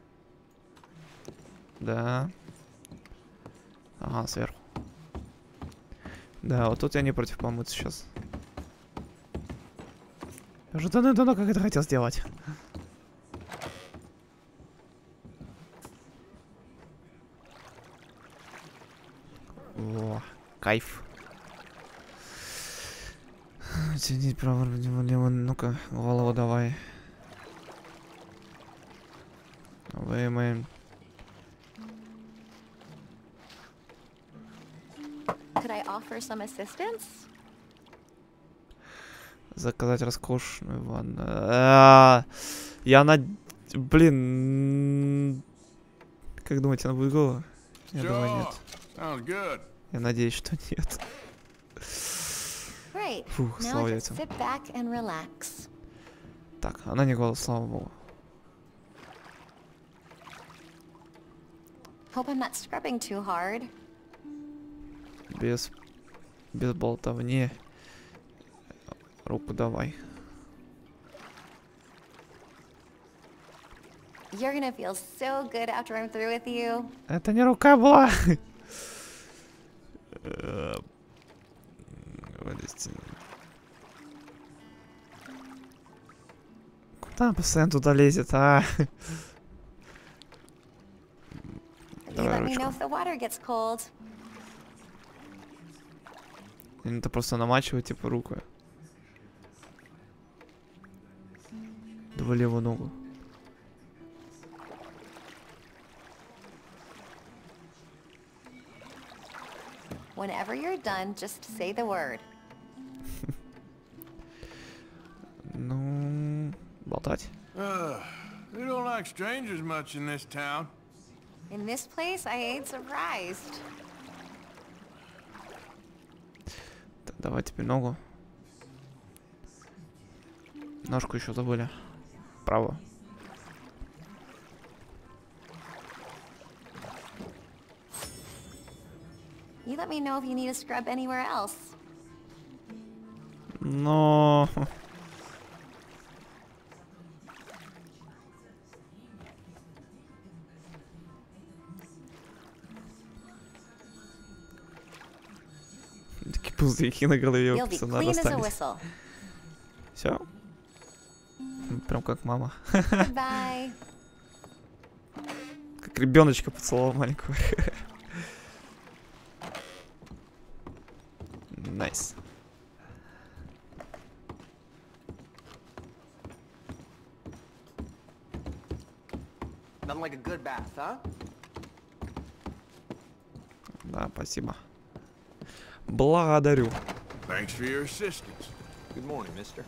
Да. Ага, сверху. Да, вот тут я не против помыться сейчас. Я уже давно как это хотел сделать. О, кайф. Оценить право, ну-ка, голову давай. Вымоем. Could I offer some assistance? Заказать роскошную ванну. А-а-а, я на... Блин. Как думаете, она будет голая? Я думаю, нет. Sounds good. Я надеюсь, что нет. Great. Фух, Now слава just яйцам. sit back and relax. Так, она не голая, слава богу. Hope I'm not scrubbing too hard. Без... Без болтовни. Руку давай. You're gonna feel so good after I'm through with you. Это не рука была. Куда он постоянно туда лезет, а? You Давай let me know ручку. if the water gets cold. Это просто намачивать, типа, руку. Давай левую ногу. Whenever you're done, just say the word. Ну, болтать. Uh, we don't like strangers much in this town. In this place, I ain't surprised. Так, давай теперь ногу. Ножку еще забыли. Право. You let me know if you need a scrub anywhere else. Но... Такие пузырьки на голове у You'll be пацана clean as a остались. whistle. Все? Прям как мама. Goodbye. Как ребеночка поцеловал маленького. Найс. Nothing like a good bath, huh? Да, спасибо. Благодарю. Thanks for your assistance. Good morning, mister.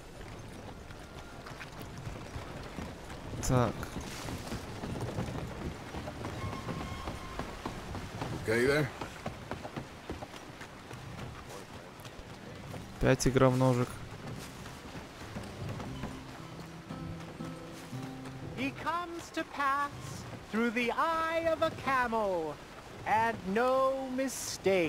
Так. Okay there? Пять игра в ножик. He comes to pass through the eye of a camel, and no mistake.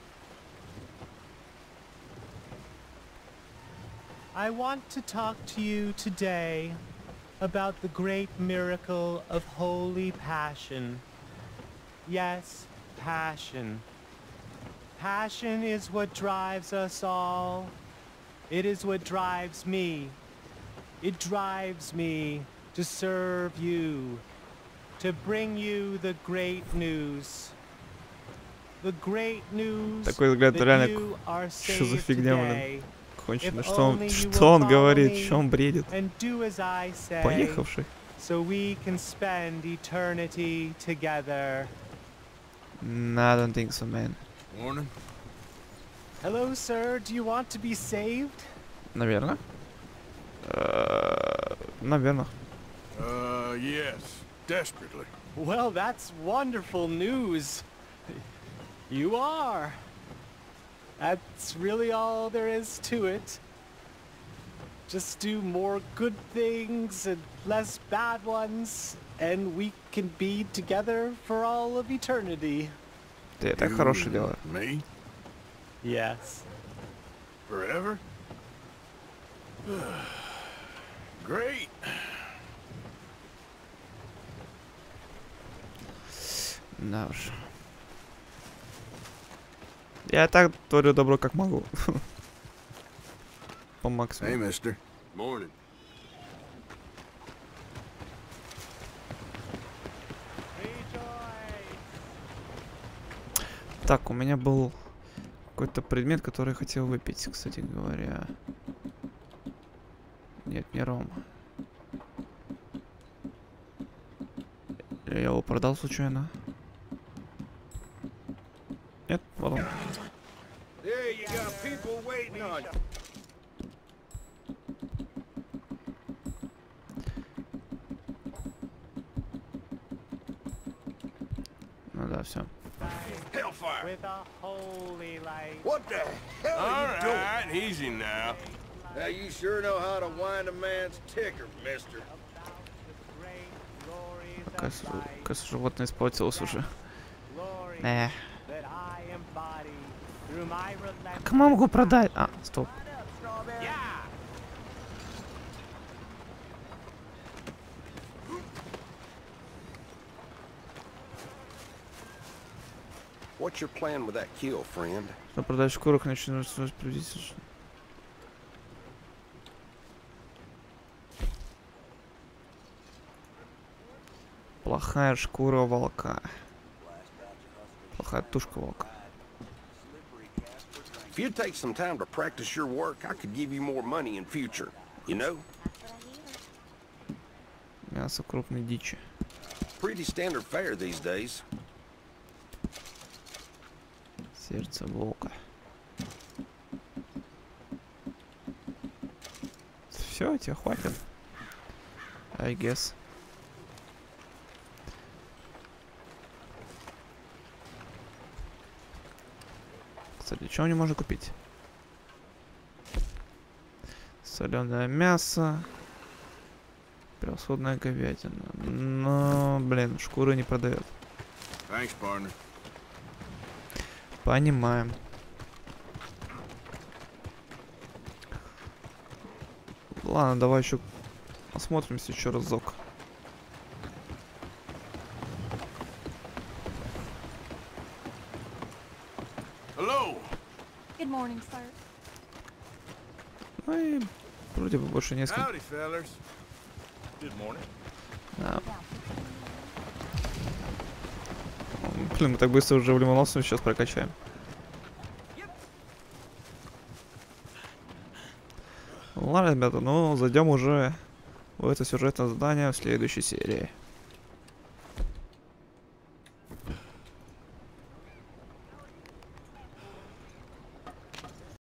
I want to talk to you today about the great miracle of Holy Passion. Yes, passion. Passion is what drives us all. It is what drives me. It drives me to serve you, to bring you the great news. The great news Такой взгляд that реально you are что за saved фигня, today. блин. конченый. Что он, что он говорит, что он бредит? Поехавший. So we can spend eternity together. Nah, I don't think so, man. Morning. Hello, sir. Do you want to be saved? Наверное. Наверное. Uh, yes, desperately. Well, that's wonderful news. You are. That's really all there is to it. Just do more good things and less bad ones, and we can be together for all of eternity. Ты так хорошее дело. Me? Yes. Forever? Great. Да уж. Я так творю добро, как могу. По максимуму. Hey, mister. Morning. Так, у меня был какой-то предмет, который я хотел выпить, кстати говоря. Нет, не ром. Я его продал случайно. Нет, вот он. There you got people waiting on you. Ну да, все. Hellfire. With a holy light. What the hell All are you doing? right, easy now. Now you sure know how to wind a man's ticker, mister. Кажется, кажется, животное испортилось уже. Эх. Кому могу продать? А, стоп. What's your plan with that kill, friend? Что продать шкурок начну приблизительно. Плохая шкура волка. Плохая тушка волка. If you'd take some time to practice your work, I could give you more money in future. You know? Мясо крупной дичи. Pretty standard fare these days. Сердце волка. Все, тебе хватит. I guess. Кстати, что мне можно купить? Соленое мясо. Превосходная говядина. Но, блин, шкуры не продает. Thanks, partner. Понимаем. Ладно, давай еще осмотримся еще разок. Hello. Good morning, sir. Ну и вроде бы больше несколько. Howdy, fellas. Good morning. Да. Блин, мы так быстро уже в лимоносную сейчас прокачаем. Ладно, ребята, ну зайдем уже в это сюжетное задание в следующей серии.